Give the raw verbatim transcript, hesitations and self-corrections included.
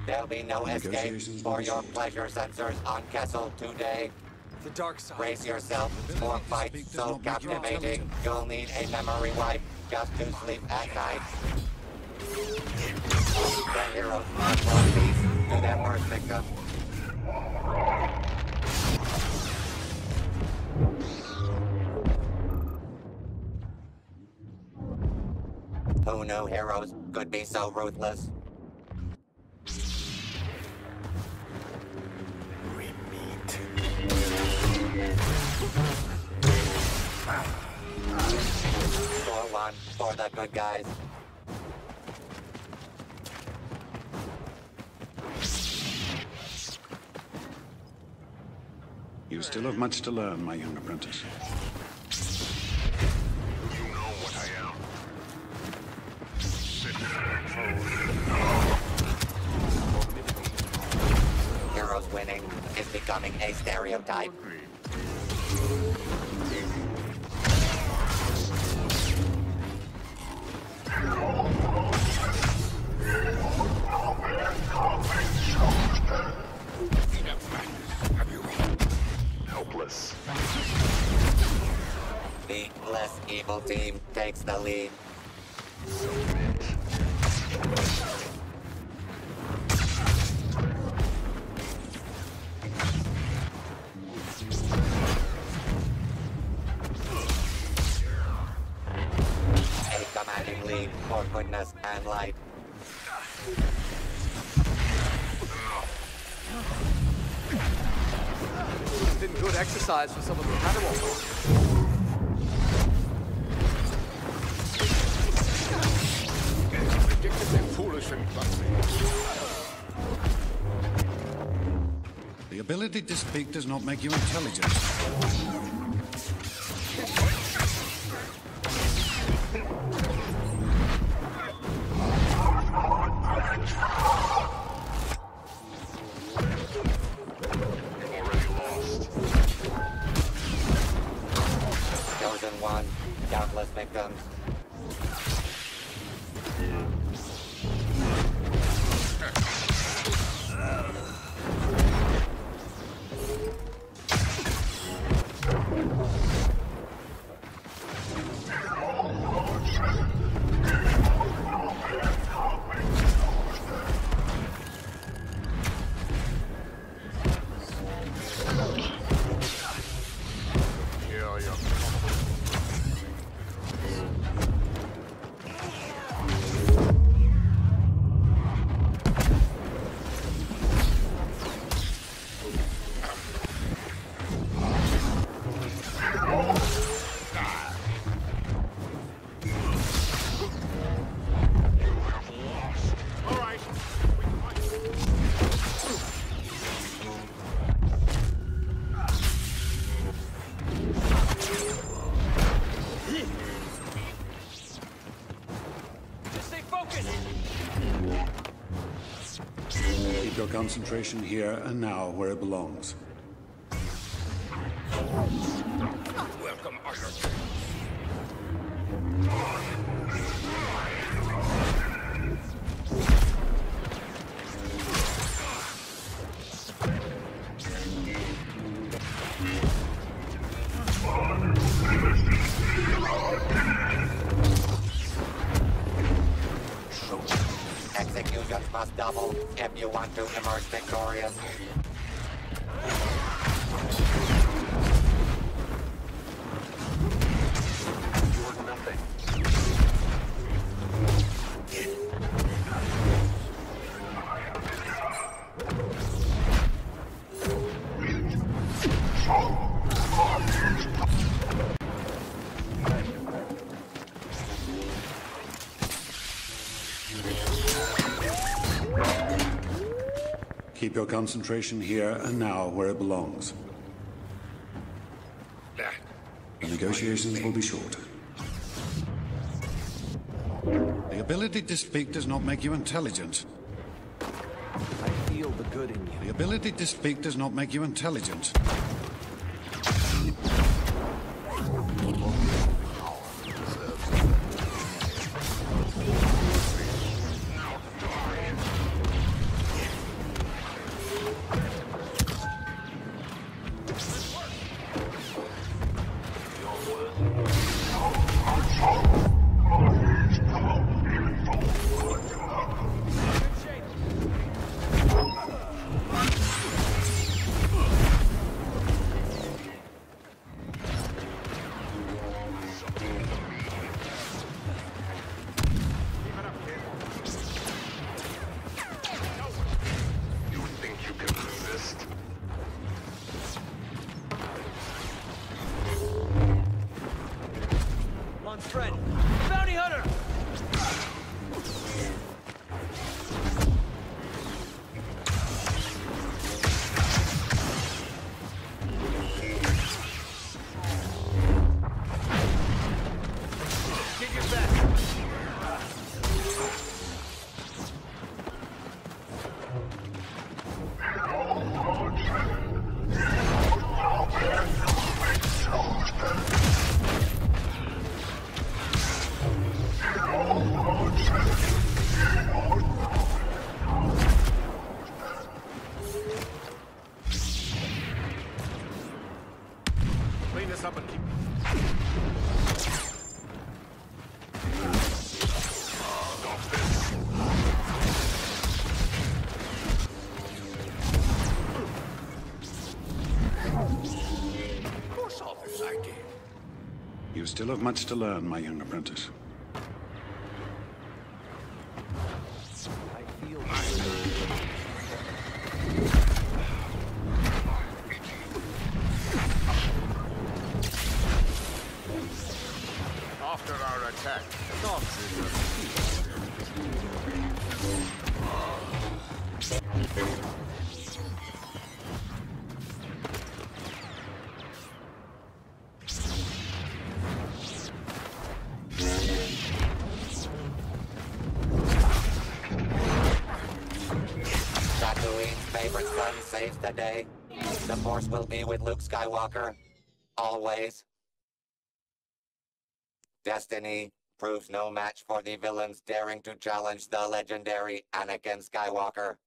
There'll be no escape for your pleasure sensors on Kessel today. The dark side. Brace yourself for fights so captivating, you'll need a memory wipe just to sleep at night. The heroes must one piece to their first victim. Who knew heroes could be so ruthless? We meet. Score one for the good guys. You still have much to learn, my young apprentice. You know what I am. Sit. Heroes winning is becoming a stereotype. Helpless. The less evil team takes the lead. A commanding lead for goodness and light. It's been good exercise for someone who had a walk. Ridiculously foolish and clumsy. The ability to speak does not make you intelligent. Chosen one, countless victims. Yeah, yeah. Keep your concentration here and now where it belongs. Welcome, Arthur. Executions must double if you want to emerge victorious. You're nothing. Keep your concentration here and now where it belongs. The negotiations will be short. The ability to speak does not make you intelligent. I feel the good in you. The ability to speak does not make you intelligent. You still have much to learn, my young apprentice. I feel the good. After our attack, Tatooine's favorite son saves the day. The Force will be with Luke Skywalker. Always. Destiny proves no match for the villains daring to challenge the legendary Anakin Skywalker.